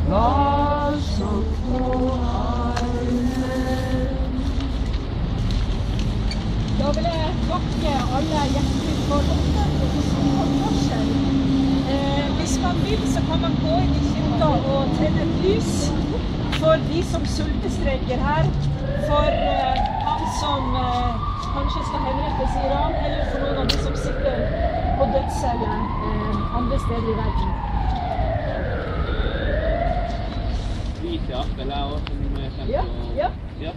La som på armen. Da vil jeg takke alle hjertelig for oppmøtet hos Korsel. Hvis man vil, så kan man gå inn i kirka og tenne et lys for de som sultestreiker her, for han som kanskje skal henrettes i Iran, eller for noen av de som sitter på dødscelle andre steder i verden. Ja, vel jeg også, som jeg kjent Ja.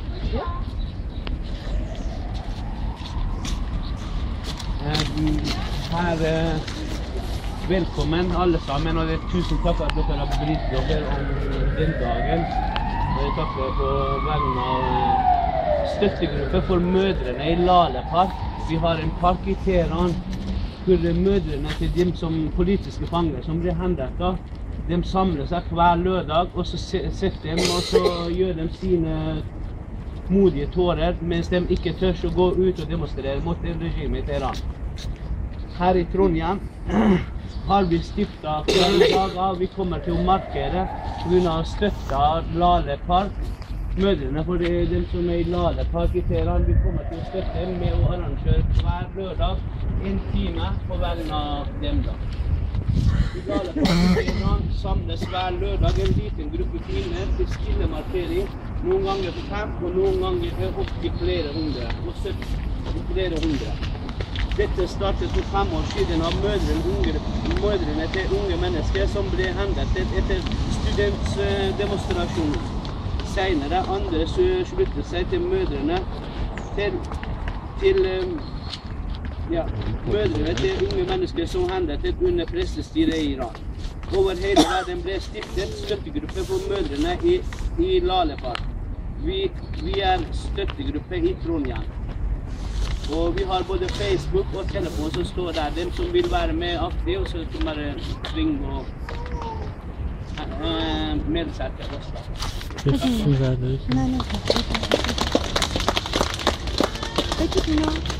Her, velkommen alle sammen, og tusen takk at dere har brydd dere om den dagen. Og jeg takker på vegne av støttegruppe for mødrene i Lale Park. Vi har en park i Teheran hvor mødrene til de som politiske fanger som blir henrettet, de samler seg hver lørdag, og så sitter de og så gjør de sine modige tårer, mens de ikke tør å gå ut og demonstrere mot regimet i Teheran. Her i Trondheim har vi stiftet flere dager. Vi kommer til å markere pga. Støtta Lale Park. Mødrene for dem som er i Lale Park i Teheran, vi kommer til å støtte med å arrangere hver lørdag en time på vegne av dem da. I Lale Park i Teheran samles hver lørdag en liten gruppe kvinner til stille markering. Noen ganger til 5, og noen ganger opp i flere hundre, og 70 flere hundre. Dette startet for 5 år siden av mødrene til unge mennesker som ble henrettet etter studentdemonstrasjoner. Senere andre sluttet seg til mødrene til unge mennesker som henrettet under prestestyret i Iran. Over hele verden ble stiftet støttegruppe for mødrene i Lale Park. Vi er støttegruppe i Trondheim. Og vi har både Facebook og telefon som står der. De som vil være med aktivt, så kan bare ringe og melde seg til oss da. Nei, takk.